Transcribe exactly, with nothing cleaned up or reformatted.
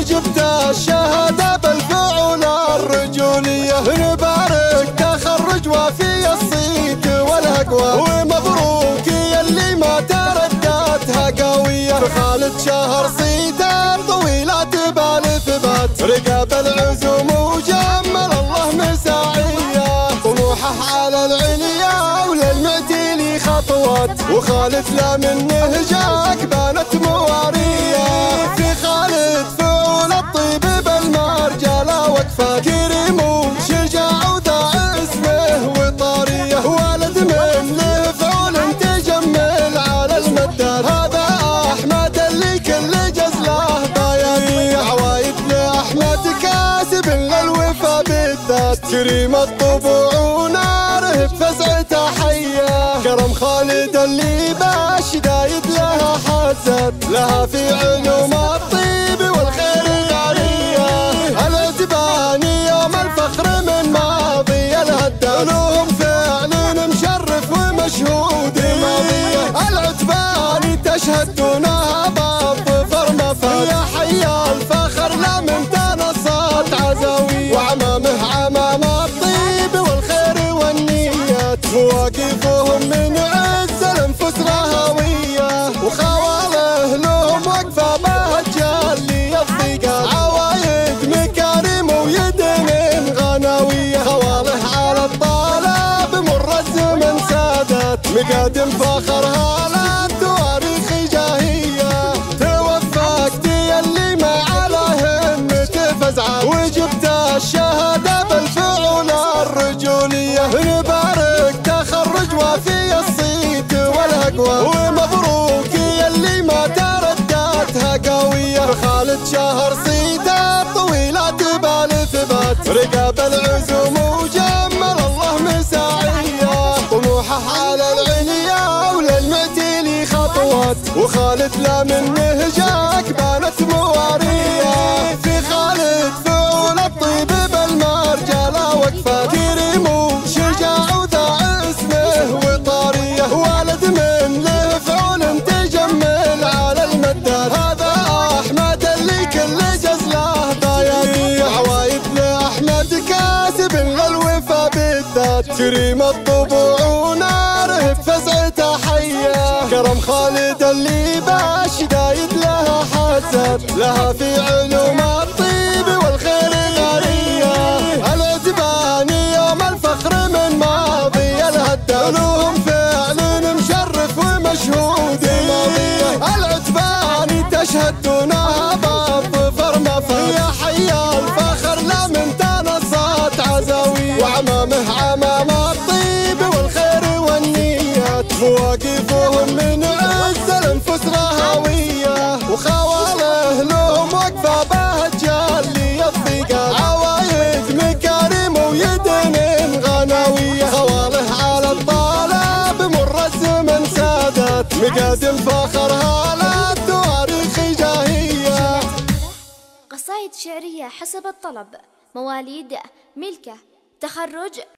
وجبت الشهادة بالفعول الرجولية. نبارك تخرج وفي الصيت والهقوة، ومبروك يلي ما ترددها قوية. خالد شهر صيته طويلة تبال ثبات، رقاب العزوم وجمل الله مساعية. طموحه على العليا وللمعتيلي خطوات، وخالد لا منه جاك بانت مواريه. في خالد فعول الطيب بالمرجله وقفه، كريم وشجاع وذا اسمه وطاريه. ولد من له فعول تجمل على المدار، هذا احمد اللي كل جزله ضايع. عوايد لاحمد كاسب للوفا بالذات، كريم الطبوع وناره بفزعته حيه. كرم خالد اللي باش دايد لها حزت، لها في علوم الطيب والخير غاليه. العتباني يوم الفخر من ماضي الهدى، لهم فعل مشرف ومشهود ماضيه. العتباني تشهد دونها بالظفر مفاد، يا حي الفخر لا من تنصت عزاويه. وعمامه عمام الطيب والخير والنيات، مواقفهم من عز الانفس رهويه. وخواله لهم وقفه بهجه لي الضيقات، عوايد مكارم ويدن غناويه. خواله على الطالب مر الزمن سادات، مقادم فخرها للتواريخ جاهيه. توفقت يلي ما على همته فزعه، وجبت الشهاده بالفعول الرجوليه. نبارك تخرج وفي الصيت والهقوه، ومبروك يلي ما ترددها قويه. خالد شهر صيته طويله تبال ثبات، رقاب العزوم وجمل الله مساعيه. طموحه على العليا وللمعتيلي خطوات، وخالد لا منه جاك بانت مواريه. في خالد فعول الطيب بالمرجله وقفه، كريم وشجاع وذا اسمه وطاريه. ولد من له فعول تجمل على المدار، هذا احمد اللي كل جزله ضايع. عوايد لاحمد كاسب للوفا بالذات، كريم الطبوع وناره بفزعته حيه. كرم خالد اللي باش دايد لها حسد، لها في علوم الطيب والخير غاليه. العتباني يوم الفخر من ماضي الهدى، لهم فعل مشرف ومشهود ماضيه. العتباني تشهد دونها بالظفر مفاد، يا حي الفخر لا من تنصت عزاويه. وعمامه عمام الطيب والخير والنيات، مواقفهم من عز الانفس رهويه. وخواله لهم وقفه بهجه لي الضيقات، عوايد مكارم ويدن غناويه. خواله على الطالب مر الزمن سادات، مقادم فخرها للتواريخ جاهيه. قصائد شعرية حسب الطلب، مواليد ملكة، تخرج